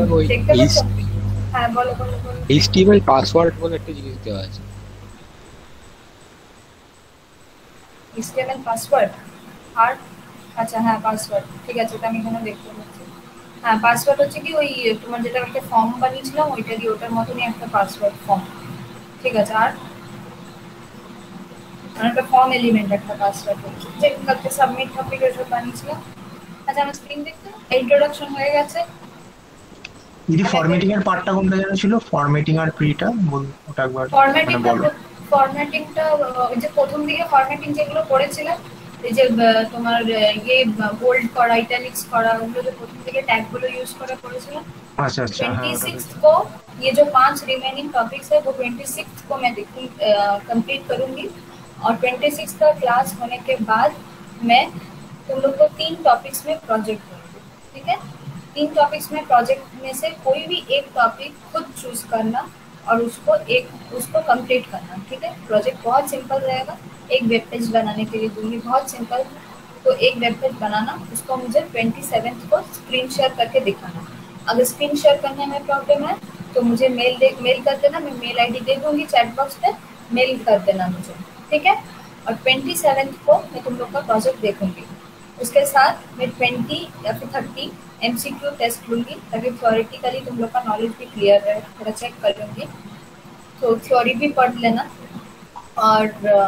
ওই দেখতে পাচ্ছ? হ্যাঁ বলো বলো বলো। এইচটিএমএল পাসওয়ার্ড বলে একটা জিনিস দেওয়া আছে। HTML পাসওয়ার্ড আর আচ্ছা হ্যাঁ পাসওয়ার্ড ঠিক আছে, ওটা আমি এখানে দেখতে পাচ্ছি। হ্যাঁ পাসওয়ার্ড হচ্ছে কি ওই তোমার যেটা একটা ফর্ম বানিয়েছিলাম ওইটা দিয়ে ওটার মতনই একটা পাসওয়ার্ড ফর্ম। ঠিক আছে আর একটা ফর্ম এলিমেন্ট একটা পাসওয়ার্ড হচ্ছে যে কালকে সাবমিট টপিক ওসব বানিয়েছিলাম। আচ্ছা আমার স্ক্রিন দেখতে ইন্ট্রোডাকশন হয়ে গেছে। দিদি ফরম্যাটিং এর পার্টটা কোনটা যেন ছিল, ফরম্যাটিং আর প্রিটা ওটা একবার মানে ফরম্যাটিংটা বলো। ফরম্যাটিংটা ওই যে প্রথম দিকে ফরম্যাটিং যেগুলো করেছিলাম এই যে তোমার ইয়ে বোল্ড করা ইটালিক্স করা ওগুলো যে প্রথম দিকে টैग-गुलो यूज करा করেছিলাম। अच्छा अच्छा हाँ ওটা 26 तो को ये जो 5 रिमेनिंग टॉपिक्स है वो 26 को मैं कंप्लीट करूंगी और 26 का क्लास होने के बाद मैं तुम लोग को 3 टॉपिक्स में प्रोजेक्ट दूंगी। ठीक है, 3 टॉपिक्स में प्रोजेक्ट में से कोई भी एक टॉपिक खुद चूज करना और उसको कंप्लीट करना। ठीक है, प्रोजेक्ट बहुत सिंपल रहेगा, एक वेब पेज बनाने के लिए दूंगी बहुत सिंपल। तो एक वेब पेज बनाना उसको मुझे 27 को स्क्रीन शेयर करके दिखाना। अगर स्क्रीन शेयर करने में प्रॉब्लम है तो मुझे मेल कर देना, मैं मेल आईडी दे दूंगी चैट बॉक्स पे, मेल कर देना मुझे। ठीक है, और 27 को मैं तुम लोग का प्रोजेक्ट देखूंगी। उसके साथ मैं 20 या फिर 30 MCQ टेस्ट लूंगी ताकि थ्योरेटिकली तुम लोग का नॉलेज भी क्लियर रहे, थोड़ा चेक कर लूंगी। तो थ्योरी भी पढ़ लेना और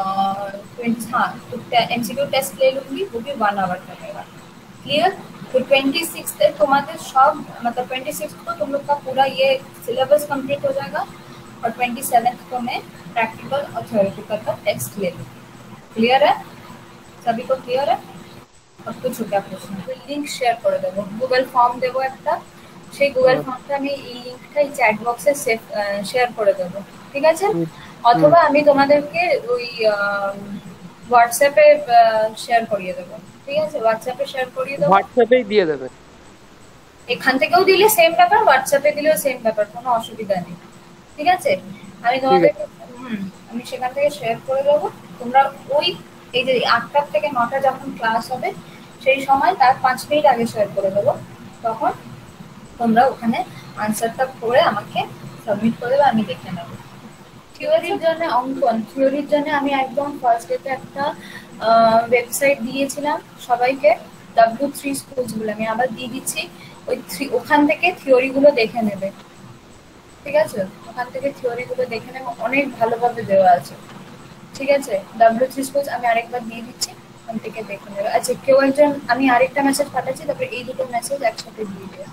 हाँ तो MCQ टेस्ट ले लूंगी, वो भी 1 आवर का रहेगा। क्लियर? तो 26 तक तुम्हारे सब मतलब 26 को तुम लोग का पूरा ये सिलेबस कंप्लीट हो जाएगा और 27 को मैं प्रैक्टिकल और थ्योरेटिकल का टेस्ट ले लूँगी। क्लियर है? सभी को क्लियर है? আর কিছু क्या প্রশ্ন? লিংক শেয়ার করে দেবো, গুগল ফর্ম দেবো একটা, সেই গুগল ফর্মটা আমি এই লিংকটাই চ্যাট বক্সে শেয়ার করে দেবো। ঠিক আছে, অথবা আমি তোমাদেরকে ওই হোয়াটসঅ্যাপে শেয়ার করিয়ে দেবো। ঠিক আছে, হোয়াটসঅ্যাপে শেয়ার করিয়ে দেবো, হোয়াটসঅ্যাপেই দিয়ে দেবে। এখান থেকেও দিলে সেম ব্যাপার, হোয়াটসঅ্যাপে দিলেও সেম ব্যাপার, কোনো অসুবিধা নেই। ঠিক আছে, আমি তোমাদেরকে আমি সেখান থেকে শেয়ার করে দেবো। তোমরা ওই এই যে 8টা থেকে 9টা যখন ক্লাস হবে সেই সময় তার 5 মিনিট আগে শেয়ার করে দেবো, তখন তোমরা ওখানে আনসারটা করে আমাকে সাবমিট করে দেবে, আমি দেখে নেবো। থিওরির জন্য অঙ্কন, থিওরির জন্য আমি একদম ফার্স্ট ডেতে একটা ওয়েবসাইট দিয়েছিলাম সবাইকে, W3 স্কুলস বলে, আমি আবার দিয়ে দিচ্ছি। ওখান থেকে থিওরিগুলো দেখে নেবে। ঠিক আছে, ওখান থেকে থিওরিগুলো দেখে নেবে, অনেক ভালোভাবে দেওয়া আছে। ঠিক আছে, W3 স্কুলস আমি আরেকবার দিয়ে দিচ্ছি, ওখান থেকে দেখে নেবে। আচ্ছা কেউ একজন, আমি আরেকটা মেসেজ পাঠাচ্ছি, তারপরে এই দুটো মেসেজ একসাথে দিয়ে দেবে।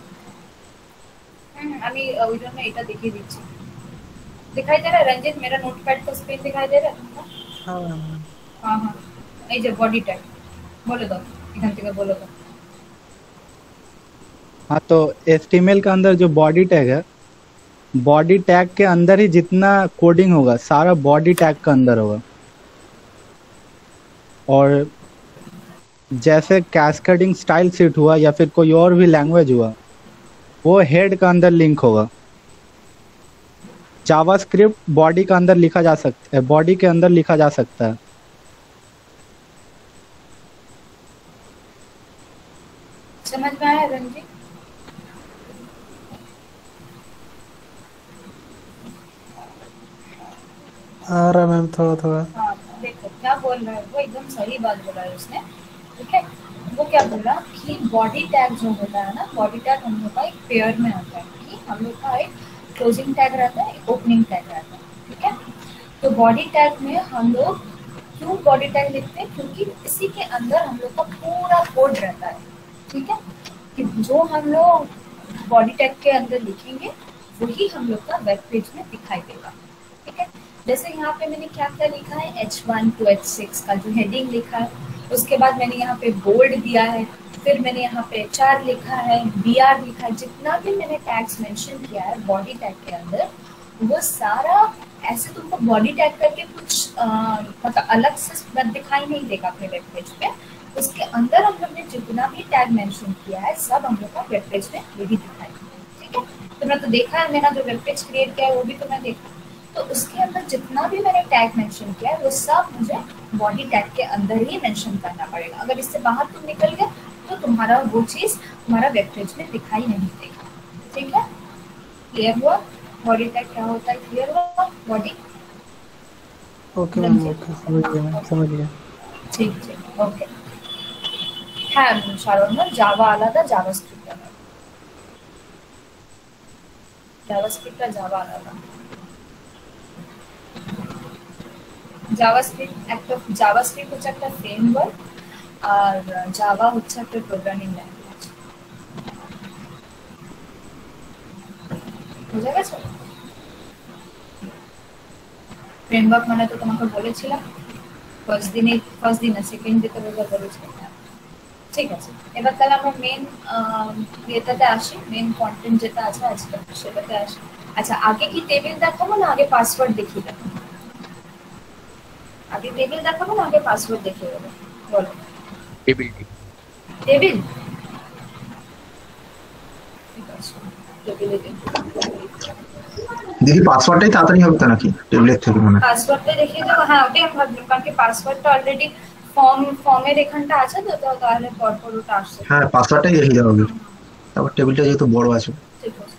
আমি ওই জন্য এটা দেখিয়ে দিচ্ছি। दिखाई दे रहा है रंजित, मेरा नोटपैड का स्क्रीन दिखाई दे रहा है तुमको? हाँ हाँ, এই যে বডি ট্যাগ বলে দাও, এখান থেকে বলে দাও। हाँ तो HTML का अंदर जो बॉडी टैग है, बॉडी टैग के अंदर ही जितना कोडिंग होगा सारा बॉडी टैग का अंदर होगा, और जैसे कैस्केडिंग स्टाइल सीट हुआ या फिर कोई और भी लैंग्वेज हुआ वो हेड का अंदर लिंक होगा। जावास्क्रिप्ट बॉडी का अंदर लिखा जा सकता है, बॉडी के अंदर लिखा जा सकता है। समझ में आया रंजित? आ रहा मैम थोड़ा थोड़ा। हाँ देखो क्या बोल रहा है वो, एकदम सही बात बोला है उसने। ठीक है, वो क्या बोला कि बॉडी टैग जो होता है ना, बॉडी टैग हम लोग का एक पेयर में आता है, कि हम लोग का एक क्लोजिंग टैग रहता है, एक ओपनिंग टैग रहता है। ठीक है, तो बॉडी टैग में हम लोग क्यों बॉडी टैग लिखते हैं, क्योंकि इसी के अंदर हम लोग का पूरा कोड रहता है। ठीक है, कि जो हम लोग बॉडी टैग के अंदर लिखेंगे वही हम लोग का वेब पेज में दिखाई देगा। ठीक है, जैसे यहाँ पे मैंने क्या क्या लिखा है, H1 to H6 का जो हेडिंग लिखा है, उसके बाद मैंने यहाँ पे बोल्ड दिया है, फिर मैंने यहाँ पे HR लिखा है, BR लिखा है, जितना भी मैंने टैग्स मेंशन किया है बॉडी टैग के अंदर, वो सारा ऐसे तुमको बॉडी टैग करके कुछ मतलब अलग से दिखाई नहीं देगा अपने वेब पेज पे। उसके अंदर हम लोग ने जितना भी टैग मेंशन किया है सब हम लोग का वेब पेज में यही दिखाई। ठीक है, तुमने तो देखा है, मैंने जो वेब पेज क्रिएट किया है वो भी तुमने देखा, तो उसके अंदर जितना भी मैंने टैग मेंशन किया है वो सब मुझे बॉडी टैग के अंदर ही मेंशन करना पड़ेगा। अगर इससे बाहर तुम निकल गए तो तुम्हारा वो चीज़ तुम्हारा वेब पेज में दिखाई नहीं देगा। ठीक है, क्लियर हुआ? बॉडी टैग क्या होता है, क्लियर हुआ? बॉडी ओके मैम, ओके समझ गया मैम, समझ गया। ठीक ठीक ओके। হ্যাঁ সাধারণত জাভা আলাদা, জাভাস্ক্রিপ্ট আলাদা, জাভাস্ক্রিপ্ট আর জাভা আলাদা। জাভাস্ক্রিপ্ট হচ্ছে একটা ফ্রেমওয়ার্ক, আর জাভা হচ্ছে একটা প্রোগ্রামিং ল্যাঙ্গুয়েজ। বুঝা গেছে? ফ্রেমওয়ার্ক মানে তো তোমাকে বলেছিলাম ফার্স্ট দিন না সেকেন্ড ডে তো বলেছিলাম। ঠিক আছে, এবার তাহলে আমরা মেন ইয়েটাতে আসি, মেন কন্টেন্ট যেটা আছে আজকে সেটাতে আসি। আচ্ছা, আগে কি টেবিল দেখাবো না আগে পাসওয়ার্ড দেখিয়ে দেবো? আগে টেবিল দেখাবো না আগে পাসওয়ার্ড দেখিয়ে দেবো, বলো? টেবিল টেবিল, ঠিক আছে, টেবিলে দেখি। দেখি পাসওয়ার্ডটাই তাড়াতাড়ি হবে তো নাকি টেবিলের থেকে মনে হয়? পাসওয়ার্ডটা দেখিয়ে দেবো, হ্যাঁ ওটাই আমি ভাবলাম, কারণ কি পাসওয়ার্ডটা অলরেডি ফর্মের এখানটা আছে তো, তাহলে পরপর ওটা আসছে। হ্যাঁ পাসওয়ার্ডটাই দেখিয়ে দেওয়া হবে, তারপর টেবিলটা যেহেতু বড় আছে। ঠিক আছে,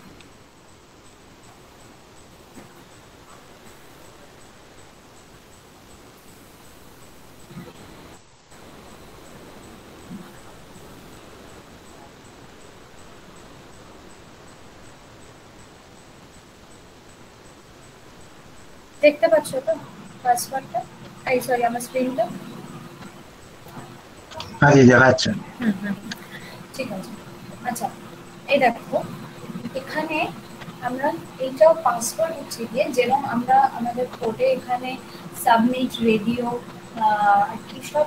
দেখতে পাচ্ছ তো পাসওয়ার্ডটা? এই সরি, আমার স্ক্রিনটা। হ্যাঁ জি দেখা যাচ্ছে। ঠিক আছে, আচ্ছা এই দেখো এখানে আমরা এইটাও পাসওয়ার্ড হচ্ছে গিয়ে, যেরকম আমরা আমাদের কোডে এখানে সাবমিট, রেডিও, কি সব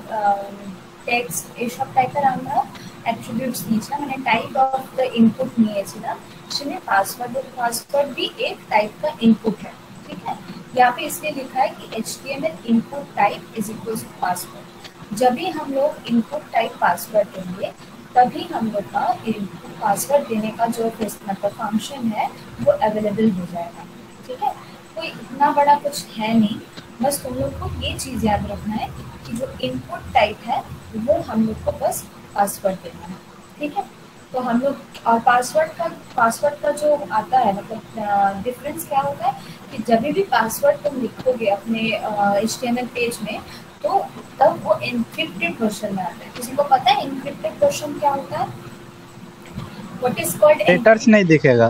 টেক্সট এইসব টাইপের আমরা एट्रीब्यूट्स दिए, मैंने टाइप ऑफ द इनपुट निएছিলাম, সেখানে पासवर्ड भी एक टाइप का इनपुट है। ठीक है, यहाँ पे इसलिए लिखा है कि HTML input type is equal to password. जब भी हम लोग इनपुट टाइप पासवर्ड देंगे तभी हम लोग का पासवर्ड देने का जो मतलब फंक्शन है वो अवेलेबल हो जाएगा। ठीक है, कोई इतना बड़ा कुछ है नहीं, बस तुम लोग को ये चीज़ याद रखना है कि जो इनपुट टाइप है वो हम लोग को बस पासवर्ड देना है। ठीक है, तो हम लोग और पासवर्ड का जो आता है मतलब डिफरेंस क्या होता है कि जब भी पासवर्ड तुम लिखोगे अपने HTML पेज में तो तब वो एन्क्रिप्टेड वर्जन में आता है। किसी को पता है एन्क्रिप्टेड वर्जन क्या होता है? What is called? लेटर्स नहीं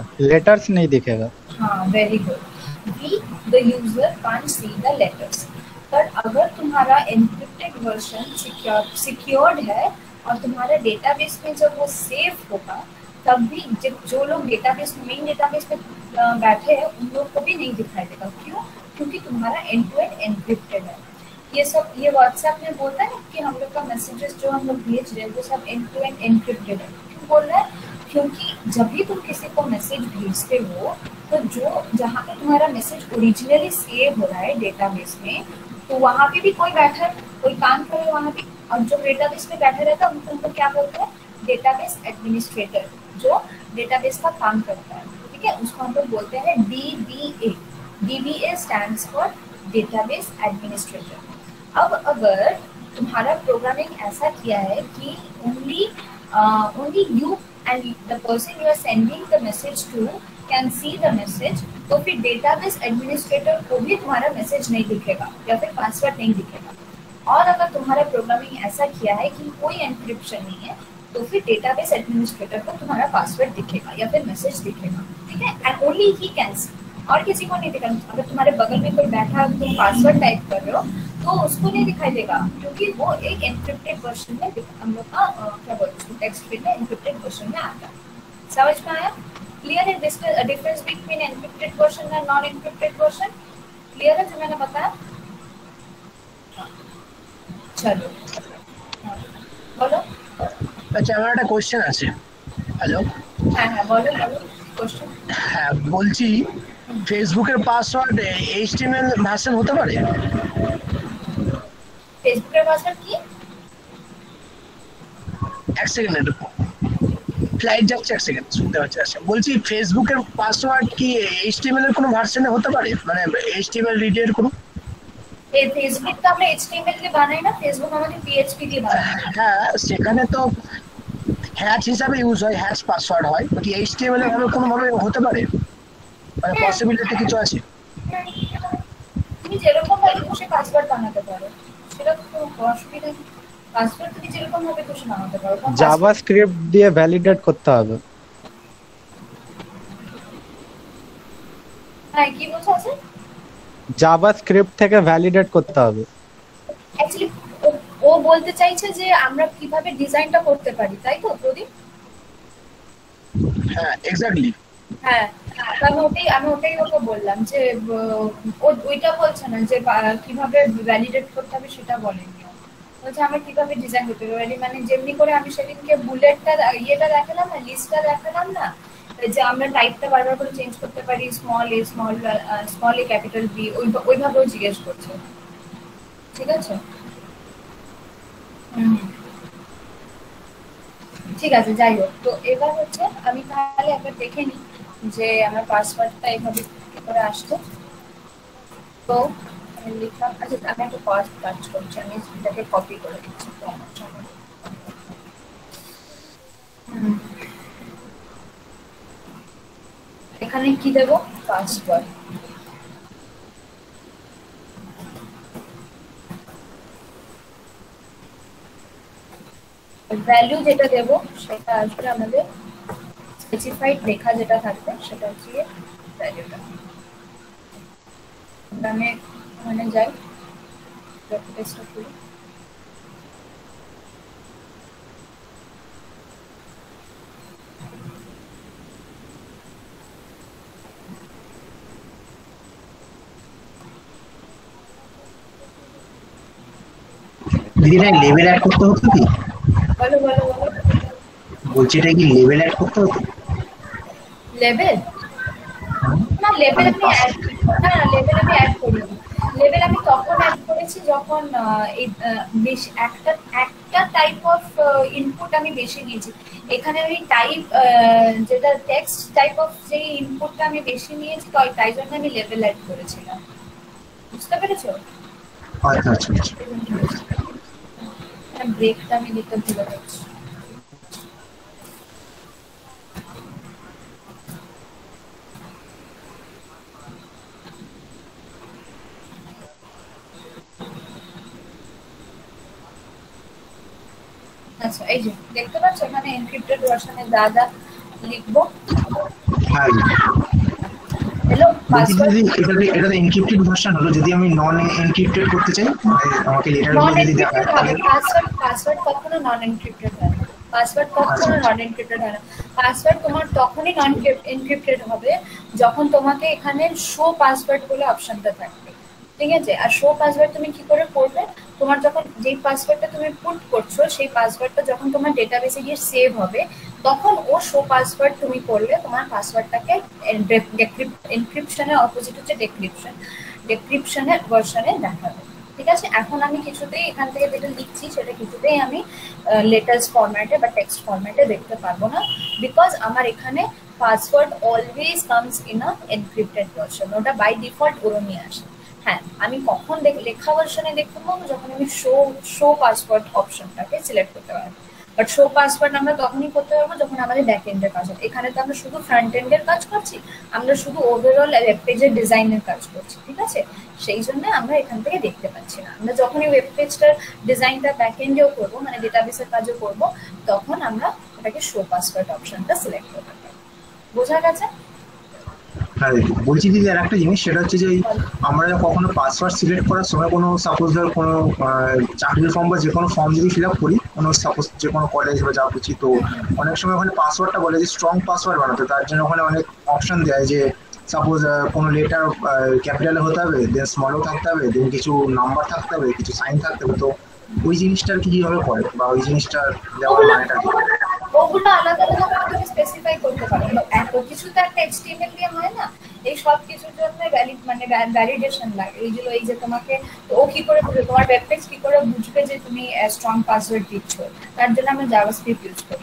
दिखेगा। हाँ, very good. We the user can't see the letters. पर अगर तुम्हारा एन्क्रिप्टेड वर्जन सिक्योर्ड है और तुम्हारे डेटाबेस में जब वो सेव होगा तब भी जब जो लोग मेन डेटाबेस में बैठे हैं उन लोग को भी नहीं दिखाई देगा। क्यों? क्योंकि तुम्हारा एंड टू एंड एन्क्रिप्टेड है। ये व्हाट्सएप में बोलता है कि हम लोग का मैसेजेस जो हम लोग भेज रहे हैं वो सब एंड टू एंड एन्क्रिप्टेड है। क्यों बोल रहा है? क्योंकि जब भी तुम किसी को मैसेज भेजते हो तो जो जहाँ पे तुम्हारा मैसेज ओरिजिनली सेव हो रहा है डेटाबेस में, तो वहाँ पे भी कोई बैठा है, कोई काम कर रहा है वहाँ पे, और जो डेटाबेस में बैठा रहता है उनको क्या बोलते हैं? डेटाबेस एडमिनिस्ट्रेटर, जो डेटाबेस का काम करता है। ठीक है, उसको हम लोग बोलते हैं DBA। DBA stands for database administrator. अब अगर तुम्हारा प्रोग्रामिंग ऐसा किया है कि only you and the person you are sending the message to can see the message, तो फिर डेटाबेस एडमिनिस्ट्रेटर को भी तुम्हारा मैसेज नहीं दिखेगा या फिर पासवर्ड नहीं दिखेगा। और अगर तुम्हारा प्रोग्रामिंग ऐसा किया है कि कोई एन्क्रिप्शन नहीं है तो फिर डेटाबेस एडमिनिस्ट्रेटर को तुम्हारा पासवर्ड दिखेगा या फिर मैसेज दिखेगा। ठीक है, एंड ओनली ही कैन सी, और किसी को नहीं दिखेगा। अगर तुम्हारे बगल में कोई बैठा है तुम पासवर्ड टाइप कर रहे हो तो उसको नहीं दिखाई देगा, क्योंकि वो एक एन्क्रिप्टेड वर्जन में हम लोग का क्या बोलते हैं टेक्स्ट फील्ड में एन्क्रिप्टेड वर्जन में आता है। समझ में आया? क्लियर है difference between encrypted version and non encrypted version? Clear है जो मैंने बताया? चलो बोलो। আচ্ছা আমার একটা কোশ্চেন আছে। হ্যালো, হ্যাঁ বলো কোশ্চেন। হ্যাঁ বলছি ফেসবুকের পাসওয়ার্ড HTML ভার্সন হতে পারে? ফেসবুকের পাসওয়ার্ড কি? এক সেকেন্ড, একটু ফ্লাইট যাচ্ছে, এক সেকেন্ড শুনতে পাচ্ছি। আচ্ছা বলছি ফেসবুকের পাসওয়ার্ড কি HTML এর কোনো ভার্সনে হতে পারে, মানে HTML রিডের কোনো? ফেসবুক তো আমরা HTML দিয়ে বানাই না, ফেসবুক আমাদের PHP দিয়ে বানাই। হ্যাঁ সেখানে তো হ্যাশ হিসাবে ইউজ হয়, হ্যাশ পাসওয়ার্ড হয়, বাকি এইচটিএমএল এর ভাবে কোনো ভাবে হতে পারে, মানে পসিবিলিটি কিছু আছে? তুমি যেরকম ভাবে খুশি পাসওয়ার্ড বানাতে পারো, সেটা তো কোনো অসুবিধা নেই। পাসওয়ার্ড তুমি যেরকম ভাবে খুশি বানাতে পারো। জাভাস্ক্রিপ্ট দিয়ে ভ্যালিডেট করতে হবে। হ্যাঁ, কি বলছো আছে? জাভাস্ক্রিপ্ট থেকে ভ্যালিডেট করতে হবে। অ্যাকচুয়ালি ও বলতে চাইছে যে আমরা কিভাবে ডিজাইনটা করতে পারি, তাই তো প্রদীপ? হ্যাঁ এক্স্যাক্টলি। হ্যাঁ, আমি ওটাই ওকে বললাম যে ও ওইটা বলছে না যে কিভাবে ভ্যালিডেট করতে হবে সেটা বলেনি। বলছে আমরা কিভাবে ডিজাইন করতে পারি, মানে যেমনি করে আমি সেদিনকে বুলেটটা ইয়েটা দেখালাম না, লিস্টটা দেখালাম না, যে আমরা টাইপটা বারবার করে চেঞ্জ করতে পারি, স্মল এ ক্যাপিটাল বি, ওইভাবেও জিজ্ঞেস করছে। ঠিক আছে, ঠিক আছে, যাই হোক। তো এবার হচ্ছে আমি তাহলে একবার দেখে নিই যে আমার পাসওয়ার্ডটা এইভাবে কি করে আসছে। তো আমি লিখলাম, আচ্ছা আমি একটা কাজ করছি, আমি এটাকে কপি করে দিচ্ছি তো আমার জন্য। এখানে কি দেবো? পাসওয়ার্ড। ভ্যালু যেটা দেবো সেটা আসবে আমাদের স্পেসিফাইড লেখা যেটা থাকবে সেটা হচ্ছে ভ্যালুটা। আমি ওখানে যাই, পেজটা খুলি। দিদি এটা লেভেল অ্যাড করতে হতো কি? বলো বলো বলো। বলছি এটা কি লেভেল অ্যাড করতে হতো? লেভেল না, লেভেল আমি অ্যাড লেভেল আমি অ্যাড করিনি। লেভেল আমি তখন অ্যাড করেছি যখন বেশি একটা টাইপ অফ ইনপুট আমি বেশি নিয়েছি। এখানে আমি টাইপ যেটা টেক্সট টাইপ অফ যে ইনপুটটা আমি বেশি নিয়েছি, তাই জন্য আমি লেভেল অ্যাড করেছিলাম। বুঝতে পেরেছো? আচ্ছা আচ্ছা আচ্ছা। ব্রেকটা আমি দিতে ভুলে যাচ্ছি। আচ্ছা, এই যে দেখতে পাচ্ছ এখানে এনক্রিপ্টেড ভার্সনে যা লিখবো। হ্যাঁ হ্যালো, বলছি পাসওয়ার্ড দিদি এটা তো এনক্রিপ্টেড ভার্সন হলো, যদি আমি নন এনক্রিপ্টেড করতে চাই আমাকে লেটার নন গুলো যদি এনক্রিপ্টেড দেখায় হবে। পাসওয়ার্ড কখনো নন এনক্রিপ্টেড হয় না। পাসওয়ার্ড কখনো নন এনক্রিপ্টেড হয় না। পাসওয়ার্ড তোমার তখনই নন এনক্রিপ্টেড হবে যখন তোমাকে এখানে শো পাসওয়ার্ড বলে অপশনটা থাকবে। ঠিক আছে, আর শো পাসওয়ার্ড তুমি কি করে করবে? তোমার যখন যেই পাসওয়ার্ডটা তুমি পুট করছো সেই পাসওয়ার্ডটা যখন তোমার ডেটাবেসে গিয়ে সেভ হবে, তখন ও শো পাসওয়ার্ড তুমি করলে তোমার পাসওয়ার্ডটাকে এনক্রিপশনের অপোজিট হচ্ছে ডেক্রিপশনের ভার্সনে দেখাবে। ঠিক আছে, এখন আমি কিছুতেই এখান থেকে যেটা লিখছি সেটা কিছুতেই আমি লেটার্স ফরম্যাটে বা টেক্সট ফরম্যাটে দেখতে পারবো না, বিকজ আমার এখানে password always comes in a encrypted version, ওটা বাই ডিফল্ট ওরও নিয়ে আসে। হ্যাঁ, আমি কখন লেখা ভার্সনে দেখতে পাবো? যখন আমি শো পাসওয়ার্ড অপশনটাকে সিলেক্ট করতে পারবো। বাট শো পাসওয়ার্ড আমরা তখনই করতে পারবো যখন আমাদের ব্যাক এন্ডের কাজ হবে। এখানে তো আমরা শুধু ফ্রন্ট এন্ডের কাজ করছি, আমরা শুধু ওভারঅল ওয়েব পেজের ডিজাইনের কাজ করছি। ঠিক আছে, সেই জন্য আমরা এখান থেকে দেখতে পাচ্ছি না। আমরা যখনই ওয়েব পেজটার ডিজাইনটা ব্যাক এন্ডেও করবো, মানে ডেটাবেসের কাজও করবো, তখন আমরা ওটাকে শো পাসওয়ার্ড অপশনটা সিলেক্ট করতে পারবো। বোঝা গেছে? হ্যাঁ দিদি, বলছি দিদি আর একটা জিনিস, সেটা হচ্ছে যে আমরা কখনো পাসওয়ার্ড সিলেক্ট করার সময় কোনো সাপোজ ধর কোনো চাকরির ফর্ম বা যে কোনো ফর্ম যদি ফিল আপ করি, কোনো সাপোজ যে কোনো কলেজ বা যা বুঝি, তো অনেক সময় ওখানে পাসওয়ার্ডটা বলে যে স্ট্রং পাসওয়ার্ড বানাতে, তার জন্য ওখানে অনেক অপশন দেয় যে সাপোজ কোনো লেটার ক্যাপিটালে হতে হবে, দেন স্মলও থাকতে হবে, দেন কিছু নাম্বার থাকতে হবে, কিছু সাইন থাকতে হবে। তো ওই জিনিসটার কি কিভাবে করে, বা ওই জিনিসটার দেওয়ার মানেটা কি? ওগুলো আলাদা আলাদা করে তুমি স্পেসিফাই করতে পারো। এত কিছু তো একটা এইচটিএমএল দিয়ে হয় না। এই সব কিছুর জন্য ভ্যালিডেশন লাগে। এই যে তোমাকে ও কি করে বুঝবে, তোমার ওয়েব পেজ কি করে বুঝবে যে তুমি স্ট্রং পাসওয়ার্ড দিচ্ছ? তার জন্য আমরা জাভাস্ক্রিপ্ট ইউজ করি। ঠিক আছে,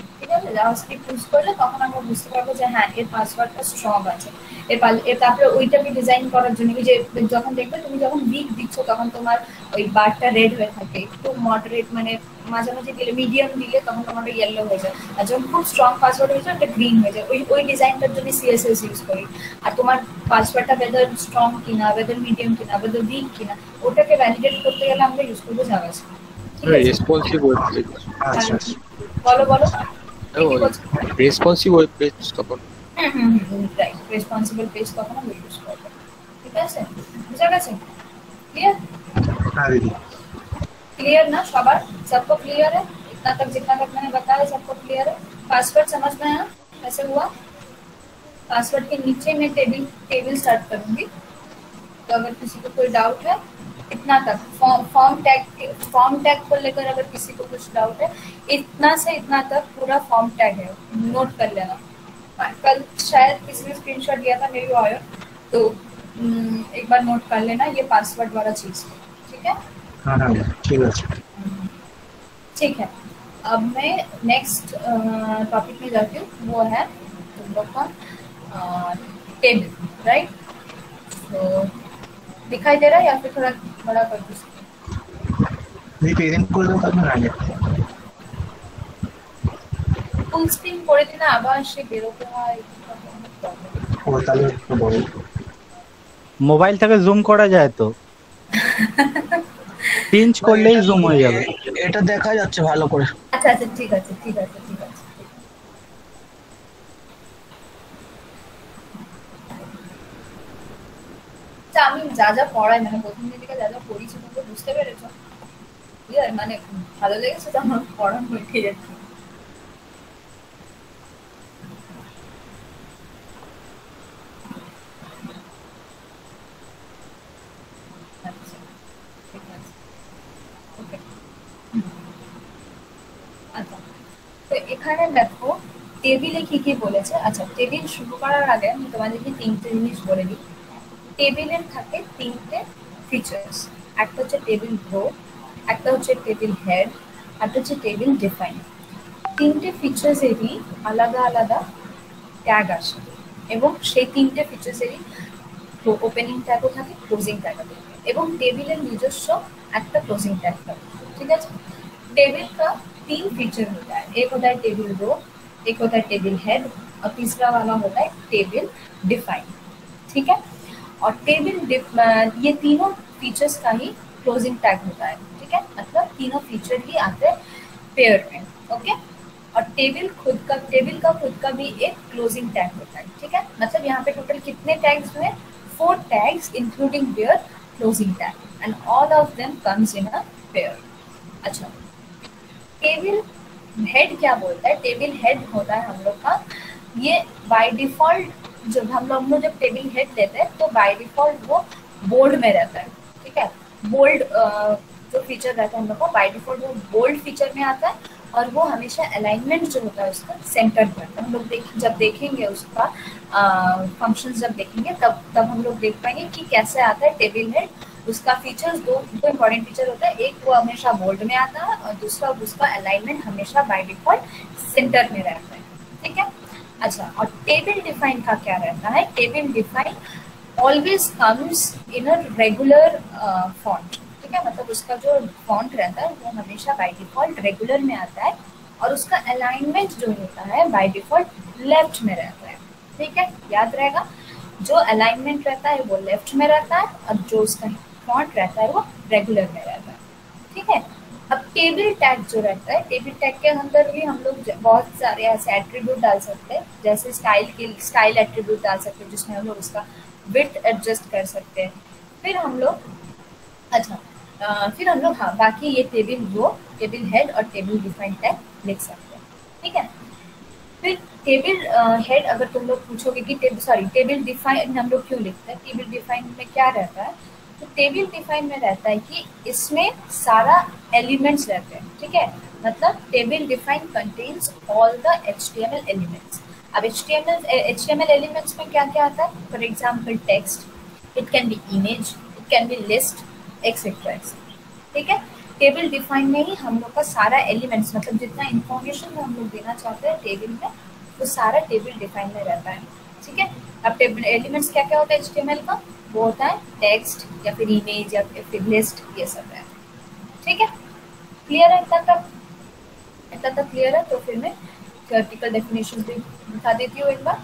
জাভাস্ক্রিপ্ট ইউজ করলে তখন আমরা বুঝতে পারবো যে হ্যাঁ এর পাসওয়ার্ডটা স্ট্রং আছে। তারপরে ওইটাকে ডিজাইন করার জন্য যে যখন দেখবে তুমি যখন উইক দিচ্ছ তখন তোমার ওই বারটা রেড হয়ে থাকে, একটু মডারেট মানে মাঝামাঝি দিলে, মিডিয়াম দিলে তখন তোমার ইয়েলো হয়ে যায়, আর যখন খুব স্ট্রং পাসওয়ার্ড হয়ে যায় ওটা গ্রিন হয়ে যায়। ওই ডিজাইনটার জন্য সিএসএস ইউজ করি। আর তোমার পাসওয়ার্ডটা ওয়েদার স্ট্রং কিনা, ওয়েদার মিডিয়াম কিনা, ওয়েদার উইক কিনা, ওটাকে ভ্যালিডেট করতে গেলে আমরা ইউজ করবো জাভাস্ক্রিপ্ট। ঠিক আছে, রেসপন্সিভ ওয়েব পেজ। আচ্ছা আচ্ছা বলো বলো। রেসপন্সিভ ওয়েব পেজ তখন রাইট, রেসপন্সিবল পেজ তখন আমরা ইউজ করবো। ঠিক আছে, বুঝা গেছে? क्लियर? হ্যাঁ দিদি क्लियर ना सबार? सबको क्लियर है? इतना तक जितना तक मैंने बताया सबको क्लियर है? पासवर्ड समझ में आया कैसे हुआ? पासवर्ड के नीचे मैं टेबल स्टार्ट करूंगी, तो अगर किसी को कोई डाउट है इतना तक, फॉर्म टैग को लेकर अगर किसी को कुछ डाउट है, इतना से इतना तक पूरा फॉर्म टैग है, नोट कर लेना। कल शायद किसी ने स्क्रीनशॉट दिया था मेरी आयो, तो एक बार नोट कर लेना ये पासवर्ड वाला चीज। ठीक है? হ্যাঁ হ্যাঁ ঠিক আছে ठीक है, अब मैं नेक्स्ट टॉपिक में जाती हूँ, वो है तुम लोग का टेबल, राइट? तो दिखाई दे रहा है या फिर थोड़ा बड़ा कर दूँ? দিদি প্রেজেন্ট করে দাও তারপর আগে ফুল স্ক্রিন করে দিলে আবার সে বেরোতে হয়। ও তাহলে একটু বড় মোবাইল থেকে জুম করা যায় তো, পিঞ্চ করলেই জুম হয়ে যাবে। এটা দেখা যাচ্ছে ভালো করে। আচ্ছা আচ্ছা ঠিক আছে ঠিক আছে ঠিক আছে। আচ্ছা, আমি যা যা পড়াই মানে প্রথম দিন থেকে যা যা পড়িয়েছি তোমরা বুঝতে পেরেছো? ক্লিয়ার? মানে ভালো লেগেছে তো আমার পড়ানো? ঠিক আছে, আচ্ছা ঠিক আছে, ওকে। আচ্ছা, তো এখানে দেখো টেবিলে কি কি বলেছে। আচ্ছা, টেবিল শুরু করার আগে আমি তোমাদেরকে তিনটে জিনিস বলে দিই। টেবিলের থাকে তিনটে ফিচার্স, একটা হচ্ছে টেবিল রো, একটা হচ্ছে টেবিল হেড, একটা হচ্ছে টেবিল ডিফাইন। তিনটে ফিচার্সেরই আলাদা আলাদা ট্যাগ আসে, এবং সেই তিনটে ফিচার্সেরই ওপেনিং ট্যাগও থাকে, ক্লোজিং ট্যাগও থাকে, এবং টেবিলের নিজস্ব একটা क्लोजिंग टैग থাকে। ঠিক আছে, टेबल का 3 फीचर होता है, एक होता है टेबल रो, एक होता है टेबल हेड, और तीसरा वाला होता है टेबल डिफाइन। ठीक है, और ये तीनों फीचर्स का ही क्लोजिंग टैग होता है। ठीक है, मतलब तीनों फीचर ही आते हैं पेयर में। ओके, और टेबल का खुद का भी एक क्लोजिंग टैग होता है। ठीक है, मतलब यहाँ पे टोटल कितने टैग्स हुए? 4 tags including their closing tag, and all of them comes in a pair. अच्छा, टेबल हेड क्या बोलता है? टेबल हेड होता है हम लोग का, ये बाय डिफॉल्ट जब हम लोग जब टेबल हेड लेते हैं तो बाय डिफॉल्ट वो बोल्ड में रहता है। ठीक है, बोल्ड जो फीचर रहता है हम लोग का बाय डिफॉल्ट वो बोल्ड फीचर में आता है, और वो हमेशा अलाइनमेंट जो होता है उसका सेंटर पर रहता है। हम लोग जब देखेंगे उसका फंक्शंस जब देखेंगे तब हम लोग देख पाएंगे कि कैसे आता है टेबल हेड। उसका फीचर्स दो इंपॉर्टेंट फीचर होता है, एक वो हमेशा बोल्ड में आता है, और दूसरा उसका अलाइनमेंट हमेशा बाय डिफॉल्ट सेंटर में रहता है। ठीक है, अच्छा, और टेबल डिफाइन का क्या रहता है? Table define always comes in a regular font. ठीक है, मतलब उसका जो फॉन्ट रहता है वो हमेशा बाय डिफॉल्ट रेगुलर में आता है, और उसका अलाइनमेंट जो होता है बाय डिफॉल्ट लेफ्ट में रहता है। ठीक है, याद रहेगा, जो अलाइनमेंट रहता है वो लेफ्ट में रहता है, और जो उसका फॉन्ट रहता है वो रेगुलर में रहता है। ठीक है, अब टेबल टैग जो रहता है, टेबल टैग के अंदर भी हम लोग बहुत सारे ऐसे एट्रीब्यूट डाल सकते हैं, जैसे स्टाइल एट्रीब्यूट डाल सकते हैं जिसमें हम लोग उसका विड्थ एडजस्ट कर सकते हैं। फिर हम लोग हाँ बाकी ये टेबल रो, टेबल हेड और टेबल डिफाइन टैग लिख सकते हैं। ठीक है, फिर टेबल हेड अगर तुम लोग पूछोगे कि टेबल डिफाइन हम लोग क्यों लिखते हैं, टेबल डिफाइन में क्या रहता है? तो टेबल डिफाइन में रहता है कि इसमें सारा एलिमेंट्स रहते हैं। ठीक है, मतलब table define contains all the HTML elements. अब HTML एलिमेंट्स में क्या क्या आता है? For example text, it can be image, it can be list, etcetera. ठीक है, टेबल डिफाइन में ही हम लोग का सारा एलिमेंट्स मतलब जितना इंफॉर्मेशन हम लोग देना चाहते हैं टेबल में वो सारा टेबल डिफाइन में रहता है, ठीक है। अब टेबल एलिमेंट्स क्या क्या होता है HTML का, वो होता है टेक्स्ट या फिर इमेज या फिर लिस्ट, ये सब है, ठीक है। क्लियर है इतना तक क्लियर है? तो फिर मैं थियोरेटिकल डेफिनेशन भी बता देती हूँ एक बार।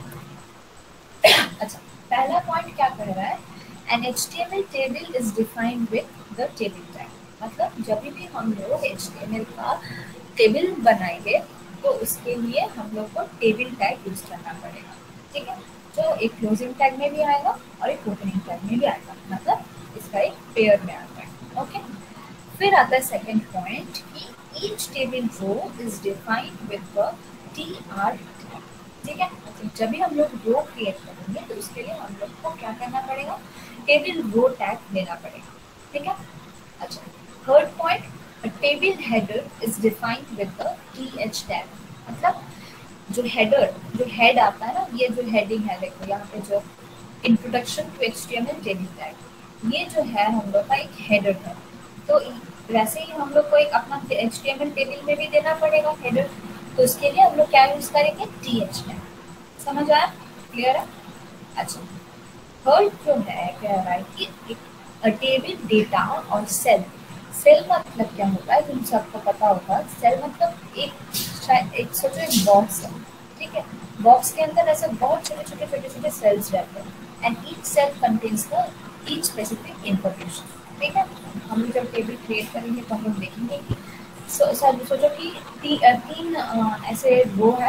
अच्छा, पहला पॉइंट क्या कह रहा है, an HTML table is defined with the table tag. मतलब जब भी हम लोग HTML का टेबल बनाएंगे तो उसके लिए हम लोग को टेबल टैग यूज करना पड़ेगा, ठीक है। जो एक क्लोजिंग टैग में भी आएगा और एक ओपनिंग टैग में भी आएगा, मतलब इसका एक पेयर में आता है, ओके। फिर आता है सेकंड पॉइंट कि each table row is defined with the TR, ठीक है। जब भी हम लोग रो क्रिएट करेंगे तो उसके लिए हम लोग को क्या करना पड़ेगा, टेबल रो टैग देना पड़ेगा, ठीक है। अच्छा, third point, table header is defined with the TH tag. मतलब जो हेड आता है ना, ये जो हेडिंग है, देखो यहाँ पे जो introduction to HTML table tag, ये जो है हम लोग का एक हेडर है। तो वैसे ही हम लोग को एक अपना HTML टेबल में भी देना पड़ेगा हेडर, तो उसके लिए हम लोग क्या यूज करेंगे, TH टैग। समझ आया? क्लियर है? अच्छा, थर्ड जो है कह रहा है कि एक टेबल डेटा और सेल मतलब क्या होता है, तुम सबको पता होगा। सेल मतलब एक सोचो एक बॉक्स है, ठीक है। बॉक्स के अंदर ऐसे बहुत छोटे सेल्स रहते हैं and each cell contains the each specific information, ठीक है। हम लोग जब टेबल क्रिएट करेंगे तो हम लोग देखेंगे कि सोचो कि तीन ऐसे रो है,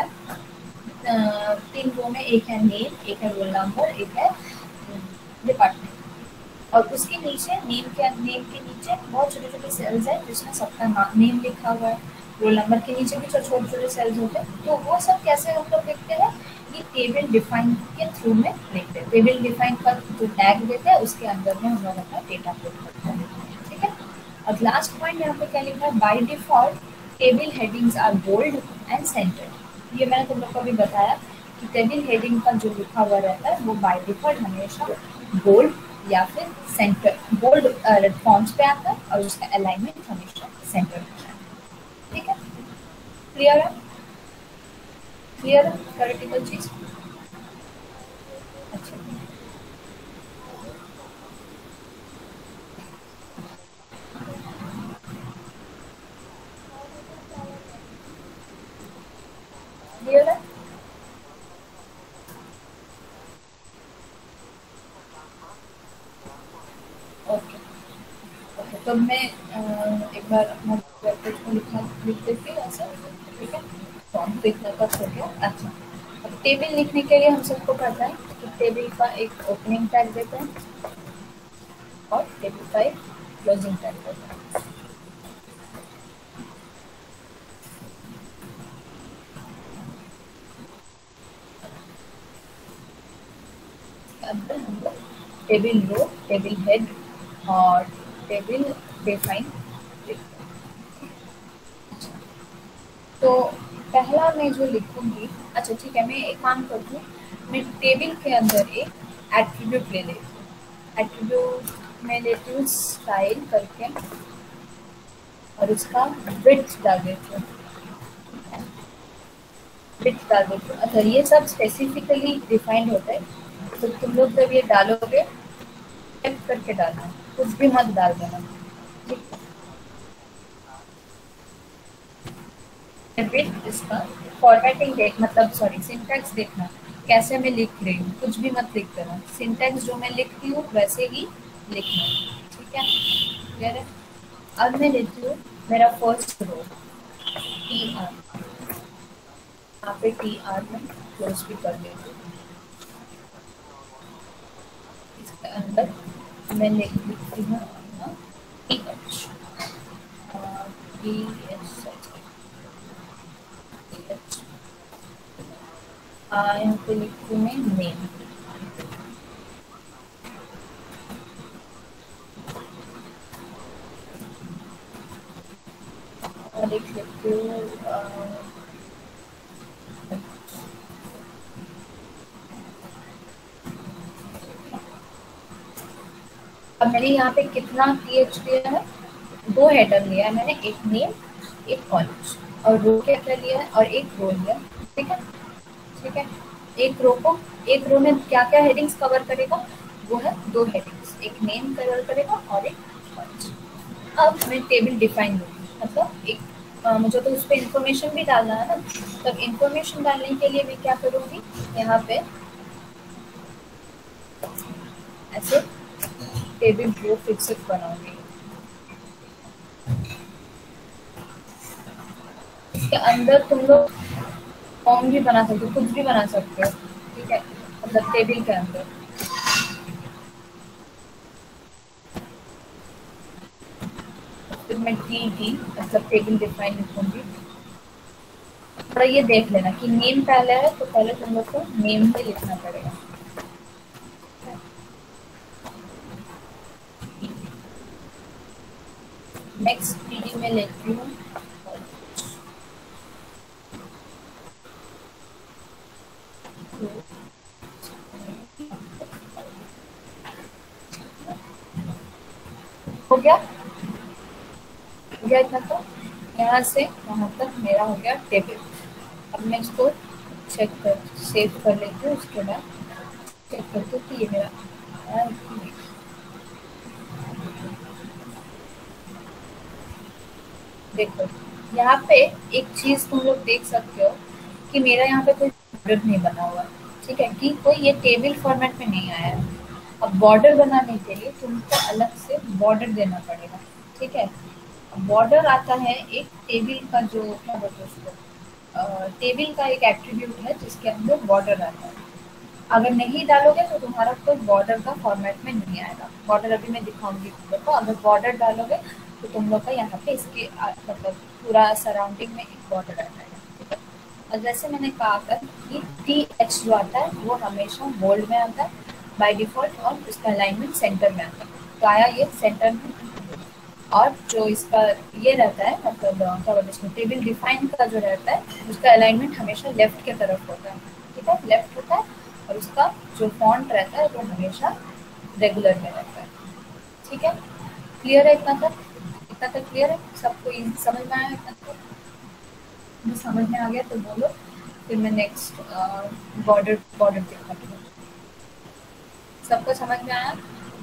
तीन रो में एक है नेम, एक है रोल नंबर, एक है डिपार्टमेंट, और उसके नीचे नेम के नीचे बहुत छोटे सेल्स है जिसमें सबका नेम लिखा हुआ है। रोल नंबर के नीचे भी छोटे सेल्स होते हैं। तो वो सब कैसे हम लोग देखते हैं, ये टेबल डिफाइन के थ्रू में देखते हैं। टेबल डिफाइन का जो टैग देते हैं उसके अंदर में हम लोग अपना डेटा पुट करते हैं, ठीक है। और लास्ट पॉइंट यहाँ पे क्या लिखा है, by default table headings are bold and centred. ये मैंने तुम लोग को भी बताया कि टेबल हेडिंग का जो लिखा हुआ रहता है वो बाय डिफॉल्ट हमेशा बोल्ड या फिर सेंटर, बोल्ड फॉन्ट्स पे आता है और उसका अलाइनमेंट हमेशा सेंटर होता है, ठीक है। क्लियर है? क्लियर है थ्योरेटिकल चीज? अच्छा, क्लियर है? ओके ओके, तो मैं एक बार अपना वेब पेज को लिख देती हूँ ऐसे, ठीक है। फॉर्म पे इतना तक हो गया। अच्छा, अब टेबल लिखने के लिए हम सबको पता है कि टेबल का एक ओपनिंग टैग देते हैं और टेबल का एक क्लोजिंग टैग देते हैं। अंदर हम लोग टेबल रो, टेबल हेड और टेबल डिफाइन लिखते हैं। तो पहला मैं जो लिखूंगी, अच्छा ठीक है, मैं एक काम करती हूँ, मैं टेबल के अंदर एक एट्रीब्यूट ले लेती हूँ। एट्रीब्यूट मैं लेती हूँ स्टाइल करके और उसका विड्थ डाल देती हूँ, विड्थ डाल देती हूँ। अच्छा, ये सब स्पेसिफिकली डिफाइंड होता है, तो तुम लोग जब ये डालोगे टाइप करके डालना, कुछ भी मत डाल देना, ठीक है। विड्थ इसका फॉर्मेटिंग देख, मतलब सॉरी सिंटैक्स देखना कैसे मैं लिख रही हूँ, कुछ भी मत लिख देना। सिंटैक्स जो मैं लिखती हूँ वैसे ही लिखना, ठीक है। क्लियर है? अब मैं लेती हूँ मेरा फर्स्ट रो TR, यहाँ पे TR में क्लोज भी कर देती हूँ। इसके अंदर मैं लिखती हूँ TH, यहाँ पे लिखती हूँ मैं नेम, और लिख लेती हूँ अब मैंने यहाँ पे कितना TH दिया है, दो हेडर लिया है मैंने, एक नेम एक कॉलेज, और रो क्या क्या लिया है, और एक रो लिया, ठीक है। ठीक है, एक रो में क्या क्या हेडिंग्स कवर करेगा, वो है दो हेडिंग्स, एक नेम कवर करेगा और एक कॉलेज। अब मैं टेबल डिफाइन करूँगी, मतलब एक मुझे तो उस पर इंफॉर्मेशन भी डालना है ना, तब इंफॉर्मेशन डालने के लिए मैं क्या करूँगी, यहाँ पे ऐसे टेबल रो फिक्सेड बनाऊंगी। इसके अंदर तुम लोग फॉर्म भी बना सकते हो, कुछ भी बना सकते हो, ठीक है, मतलब टेबल के अंदर। फिर मैं टी मतलब टेबल डिफाइन लिखूंगी। थोड़ा ये देख लेना कि नेम पहले है तो पहले तुम लोग को नेम ही लिखना पड़ेगा। नेक्स्ट टी में लिखती हूँ हो गया इतना, तो यहाँ से वहाँ तक मेरा हो गया टेबल। अब मैं इसको चेक कर सेव कर लेती हूँ, उसके बाद चेक करती हूँ कि ये मेरा देखो यहाँ पे एक चीज तुम लोग देख सकते हो कि मेरा यहाँ पे कोई बॉर्डर नहीं बना हुआ, ठीक है, कि कोई ये टेबल फॉर्मेट में नहीं आया है। अब बॉर्डर बनाने के लिए तुमको अलग से बॉर्डर देना पड़ेगा, ठीक है। बॉर्डर आता है एक टेबल का, जो क्या बोलते हैं उसको, टेबल का एक एट्रीब्यूट है जिसके अंदर बॉर्डर आता है। अगर नहीं डालोगे तो तुम्हारा कोई बॉर्डर का फॉर्मेट में नहीं आएगा। बॉर्डर अभी मैं दिखाऊंगी तुम लोग को। अगर बॉर्डर डालोगे तो तुम लोग का यहाँ पे इसके मतलब पूरा सराउंडिंग में एक बॉर्डर आ जाएगा, ठीक है। और जैसे मैंने कहा था कि TH जो आता है वो हमेशा बोल्ड में आता है बाय डिफॉल्ट, और उसका अलाइनमेंट सेंटर में आता है, तो आया ये सेंटर में। और जो इसका ये रहता है मतलब क्या बोलते हैं इसमें, टेबल डिफाइन का जो रहता है उसका अलाइनमेंट हमेशा लेफ्ट के तरफ होता है, ठीक है, लेफ्ट होता है। और उसका जो फॉन्ट रहता है वो हमेशा रेगुलर में रहता है, ठीक है। क्लियर है इतना तक? इतना तक क्लियर है सबको? समझ में आया इतना तक? मुझे समझ में आ गया तो बोलो, फिर मैं नेक्स्ट बॉर्डर दिखाती हूँ। सबको समझ में आया?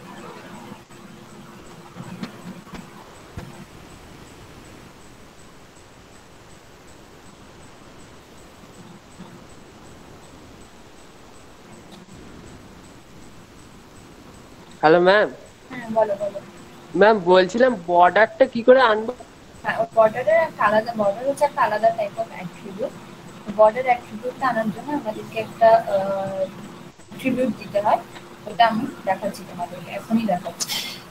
Hello ma'am. হ্যাঁ বলো বলো। ম্যাম বলছিলাম বর্ডারটা কি করে আনবো? হ্যাঁ, বর্ডারের একটা আলাদা বর্ডার হচ্ছে একটা আলাদা টাইপ অফ অ্যাট্রিবিউট। বর্ডার অ্যাট্রিবিউটটা আনার জন্য আমাদেরকে একটা অ্যাট্রিবিউট দিতে হয়, ওটা আমি দেখাচ্ছি তোমাদেরকে, এখনই দেখাচ্ছি।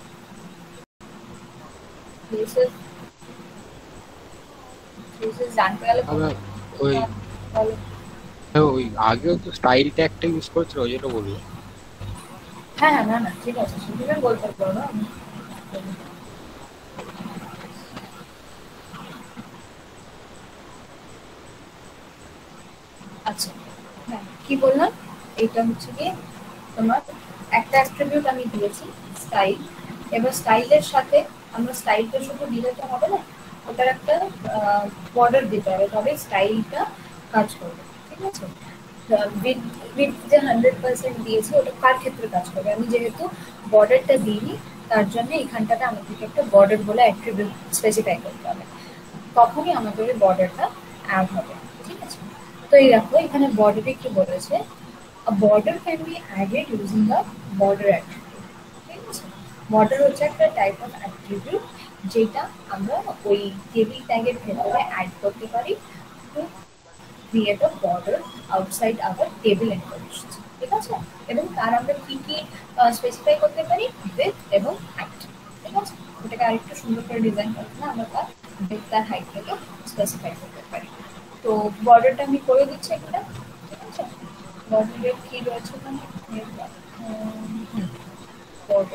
জানতে গেলে ওই বলো। ওই আগেও তো স্টাইল ট্যাগটা ইউজ করছিল, ওই জন্য বলবো। হ্যাঁ হ্যাঁ, না না ঠিক আছে, সেটা বলতে পারো না আমি। আচ্ছা হ্যাঁ, কি বললাম, এটা হচ্ছে কি তোমার একটা অ্যাট্রিবিউট আমি দিয়েছি স্টাইল। এবার স্টাইলের সাথে আমরা স্টাইলটা শুধু দিলে তো হবে না, ওটার একটা বর্ডার দিতে হবে, তবে স্টাইলটা কাজ করবে, ঠিক আছে। উইথ যে 100% দিয়েছি ওটা কার ক্ষেত্রে কাজ করবে, আমি যেহেতু বর্ডারটা দিইনি তার জন্য এখানটাতে আমাদেরকে একটা বর্ডার বলে অ্যাট্রিবিউট স্পেসিফাই করতে হবে, তখনই আমাদের ওই বর্ডারটা অ্যাড হবে, ঠিক আছে। তো এই দেখো এখানে বর্ডারে কি বলেছে, a border can be added using a border attribute, ঠিক আছে। বর্ডার হচ্ছে একটা টাইপ অফ অ্যাট্রিবিউট যেটা আমরা ওই টেবিল ট্যাগের ভেতরে অ্যাড করতে পারি to create a border outside our table information, ঠিক আছে। এবং তার আমরা কি কি স্পেসিফাই করতে পারি, উইথ এবং হাইট, ঠিক আছে। ওটাকে আরেকটু সুন্দর করে ডিজাইন করতে না আমরা তার উইথ তার হাইটটাকে স্পেসিফাই করতে পারি। তো বর্ডারটা আমি করে দিচ্ছি একটা, ঠিক আছে। বর্ডারের কি রয়েছে মানে বর্ডার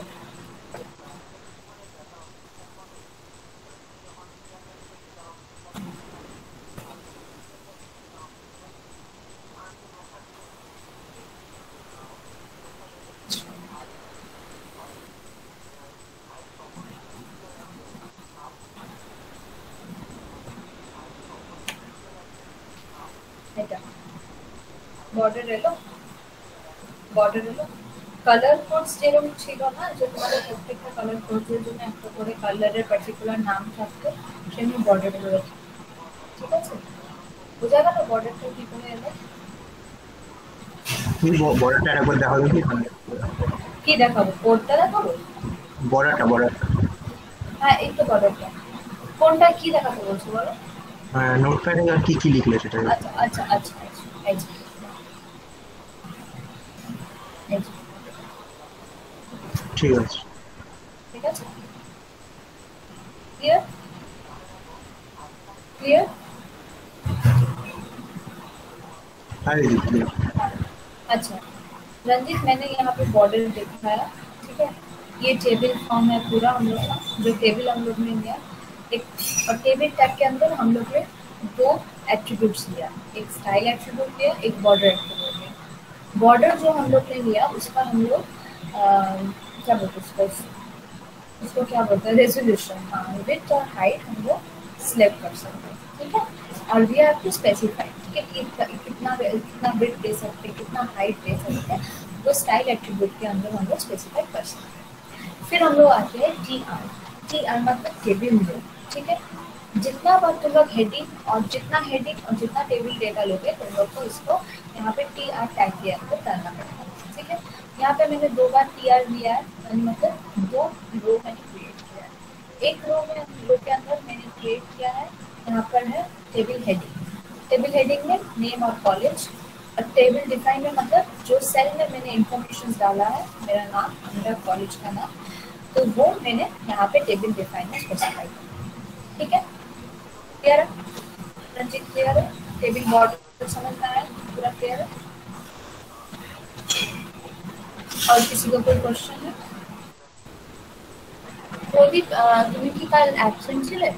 বর্ডার এলো, বর্ডার এলো। কালার কোডস যেরকম ছিল না, যে তোমাদের প্রত্যেকটা কালার কোডসের জন্য একটা করে কালারের পার্টিকুলার নাম থাকতো, সেমনি বর্ডার এলো। ঠিক আছে, বোঝা গেল বর্ডারটা কি করে এলো? তুমি বর্ডারটা একবার দেখা যাবে এখানে, কি দেখাবো? কোডটা দেখাবো? বর্ডারটা হ্যাঁ, এই তো বর্ডারটা। কোনটা কি দেখাতে বলছো বলো? নোটপ্যাডে আর কি কি লিখলে সেটা। আচ্ছা আচ্ছা আচ্ছা আচ্ছা, এই যে, এই যে, ঠিক আছে। ঠিক আছে, ক্লিয়ার क्लियर? हाँ दीदी क्लियर। अच्छा रंजित, मैंने यहाँ पे बॉर्डर दिखाया, ठीक है। ये टेबल फॉर्म है पूरा हम लोग का, जो टेबल हम लोग ने लिया एक, और टेबल टैग के अंदर हम लोग ने दो एट्रीब्यूट्स लिया, एक स्टाइल एट्रीब्यूट लिया, एक बॉर्डर एट्रीब्यूट लिया। बॉर्डर जो हम लोग ने लिया उसका हम लोग क्या बोलते हैं उसको क्या बोलते हैं, रेजोल्यूशन, हाँ, विड्थ और हाइट हम लोग सिलेक्ट कर सकते हैं, ठीक है। और वी हैव टू स्पेसिफाई कि कितना विड्थ दे सकते हैं, कितना हाइट दे सकते हैं, वो स्टाइल एट्रीब्यूट के अंदर हम लोग स्पेसिफाई कर सकते हैं। फिर हम लोग आते हैं TR मतलब टेबल में, ठीक है। जितना बार तुम लोग हेडिंग और जितना टेबल डेटा लोगे तुम लोग को इसको यहाँ पे TR टैग के अंदर करना पड़ेगा, ठीक है। यहाँ पे मैंने 2 बार TR लिया है, मतलब 2 रो मैंने क्रिएट किया है। एक रो के अंदर मैंने क्रिएट किया है, यहाँ पर है टेबल हेडिंग में नेम और कॉलेज, और टेबल डिफाइन में मतलब जो सेल में मैंने इंफॉर्मेशन डाला है, मेरा नाम, मेरा कॉलेज का नाम, तो वो मैंने यहाँ पे टेबल डिफाइन में स्पेसिफाई किया, ठीक है। क्लियर है रंजित? क्लियर है? टेबल बॉर्डर समझ में आया? पूरा क्लियर है? और किसी को कोई क्वेश्चन है? প্রদীপ, তুমি কি কাল অ্যাবসেন্ট ছিলে?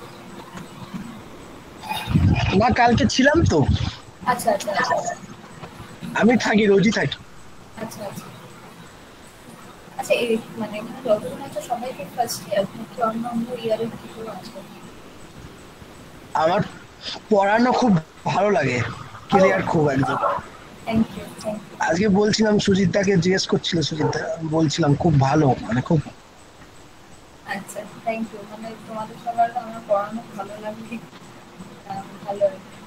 না, কালকে ছিলাম তো। আচ্ছা আচ্ছা আচ্ছা আমি থাকি, রোজই থাকি। আচ্ছা আচ্ছা আচ্ছা, এই মানে এখানে যতজন আছে সবাই কি ফার্স্ট ইয়ার নাকি অন্য ইয়ারের কিছু আছে? আমার পড়ানো খুব ভালো লাগে, ক্লিয়ার খুব একদম। Thank you thank you. আজকে বলছিলাম সুজিতদাকে, জিজ্ঞেস করছিল সুজিতদা, বলছিলাম খুব ভালো, মানে খুব। আচ্ছা থ্যাংক ইউ, মানে তোমাদের সবার আমার পড়ানো ভালো লাগে, ভালো,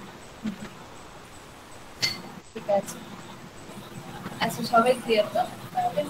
ঠিক আছে। আচ্ছা সবাই ক্লিয়ার তো তাহলে?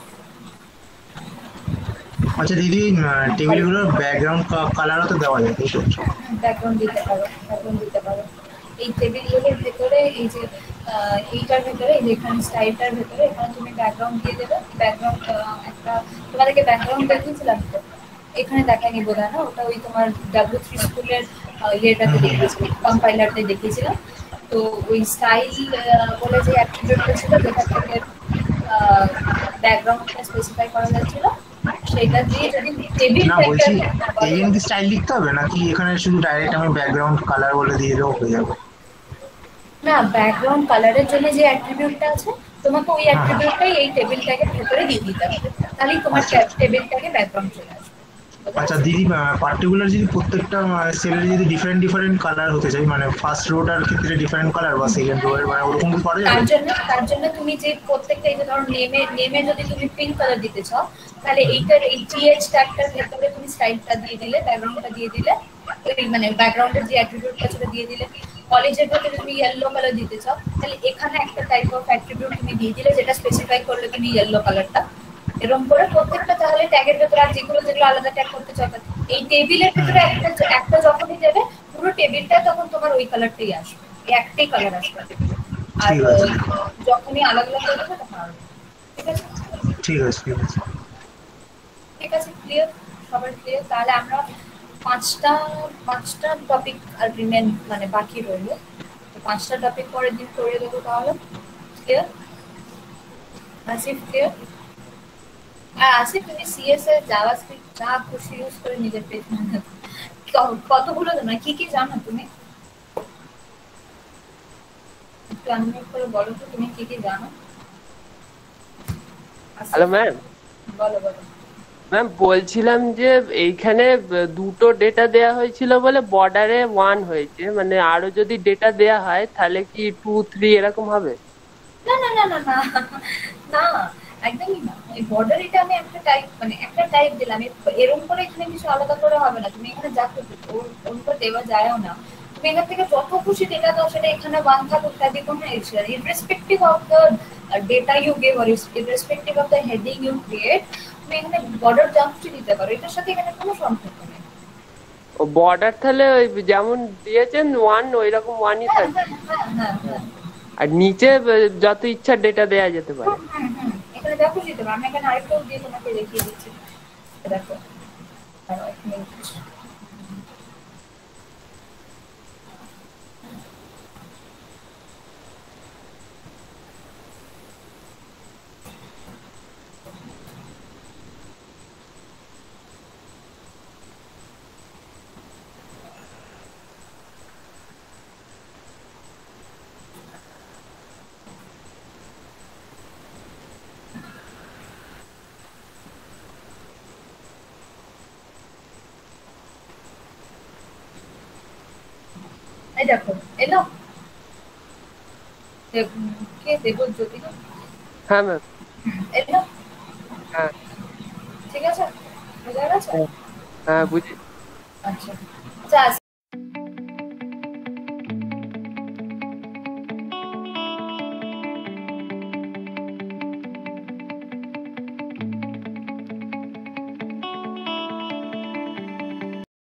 আচ্ছা দিদি, টেবিলগুলোর ব্যাকগ্রাউন্ড কালারও তো দেওয়া যায়, তাই তো? ব্যাকগ্রাউন্ড দিতে পারো। এই টেবিলগুলোর ভেতরে এই যে এইটার ভেতরে, এখানে স্টাইলটার ভেতরে এখানে তুমি ব্যাকগ্রাউন্ড দিয়ে দেবে। ব্যাকগ্রাউন্ড একটা তোমাদেরকে ব্যাকগ্রাউন্ড দেখিয়েছিলাম তো, এখানে দেখায়নি বোধ হয় না, ওটা ওই তোমার W3 স্কুলের ইয়েটাতে দেখিয়েছিলাম, কম্পাইলারতে দেখিয়েছিলাম। তো ওই স্টাইল বলে যে অ্যাট্রিবিউটটা ছিল, যেটা থেকে ব্যাকগ্রাউন্ডটা স্পেসিফাই করা যাচ্ছিল, সেটা দিয়ে যদি টেবিল না বলছি এগেন কি স্টাইল লিখতে হবে নাকি এখানে শুধু ডাইরেক্ট আমি ব্যাকগ্রাউন্ড কালার বলে দিয়ে দেবো, হয়ে যাবে? না, ব্যাকগ্রাউন্ড কালারের জন্য যে অ্যাট্রিবিউটটা আছে তোমাকে ওই অ্যাট্রিবিউটটাই এই টেবিলটাকে ভেতরে দিয়ে দিতে হবে, তাহলেই তোমার টেবিলটাকে ব্যাকগ্রাউন্ড চলে আসবে। আচ্ছা দিদি, পার্টিকুলার যদি প্রত্যেকটা সেলের যদি ডিফারেন্ট কালার হতে চাই, মানে ফার্স্ট রোটার ক্ষেত্রে ডিফারেন্ট কালার বা সেকেন্ড রোয়ের, মানে ওরকম কি করা যাবে? তার জন্য তুমি যে প্রত্যেকটা, এই যে ধরো নেমে যদি তুমি পিঙ্ক কালার দিতে চাও, তাহলে এইটার এই TH ট্যাগটার ভেতরে তুমি স্টাইলটা দিয়ে দিলে, ব্যাকগ্রাউন্ডটা দিয়ে দিলে, মানে ব্যাকগ্রাউন্ডের যে অ্যাট্রিবিউটটা সেটা দিয়ে দিলে। কলেজের ভেতরে তুমি ইয়েলো কালার দিতে চাও, তাহলে এখানে একটা টাইপ অফ অ্যাট্রিবিউট তুমি দিয়ে দিলে, যেটা স্পেসিফাই করলে তুমি ইয়েলো কালারটা, এরকম করে প্রত্যেকটা। তাহলে ট্যাগের ভেতরে আর যেগুলো আলাদা ট্যাগ করতে চাও, এই টেবিলের ভেতরে একটা যখনই দেবে পুরো টেবিলটা তখন তোমার ওই কালারটাই আসবে, একটাই কালার আসবে। আর যখনই আলাদা করে দেবে তখন আলাদা। ঠিক আছে ঠিক আছে ঠিক আছে ঠিক আছে, ক্লিয়ার? সবার ক্লিয়ার? তাহলে আমরা পাঁচটা টপিক আর রিমেন মানে বাকি রইলো, তো 5টা টপিক পরের দিন করে দেবো। তাহলে ক্লিয়ার? আসিফ ক্লিয়ার? আর আসিফ, তুমি CSS জাভাস্ক্রিপ্ট যা খুশি ইউজ করে নিজের পেজ বানাতে, কতগুলো জানো, কি কি জানো তুমি? একটু আনমিউট করে বলো তো তুমি কি কি জানো। Hello ma'am. বলো। ম্যাম বলছিলাম যে এইখানে 2টো ডেটা দেয়া হয়েছিল বলে বর্ডারে 1 হয়েছে, মানে আরো যদি ডেটা দেয়া হয় তাহলে কি 2, 3 এরকম হবে? না না না না না না, একদমই না। এই বর্ডার এটা আমি একটা টাইপ, মানে একটা টাইপ দিলাম, এরকম করে এখানে কিছু আলাদা করে হবে না। তুমি এখানে যা করবে ওর উপর দেওয়া যায়ও না। তুমি এখান থেকে যত খুশি ডেটা দাও, সেটা এখানে ওয়ান থাক ইত্যাদি কোনো ইস্যু নেই। Irrespective of the data you give or irrespective of the heading you create, তুমি এখানে বর্ডার যা খুশি দিতে পারো, এটার সাথে এখানে কোনো সম্পর্ক নেই। ও বর্ডার তাহলে ওই যেমন দিয়েছেন ওয়ান, ওই রকম ওয়ানই হ্যাঁ থাকবে। হ্যাঁ হ্যাঁ হ্যাঁ। আর নিচে যত ইচ্ছা ডেটা দেয়া যেতে পারে। এখানে দেখো দিতে পারো। আমি এখানে আরেকটাও দিয়ে তোমাকে দেখিয়ে দিচ্ছি, দেখো। দাঁড়াও, এক মিনিট। এই দেখো, এলো। কে দেবো, জ্যোতি না? হ্যাঁ ম্যাম। এলো। হ্যাঁ ঠিক আছে, বোঝা গেছে? হ্যাঁ বুঝি। আচ্ছা আচ্ছা,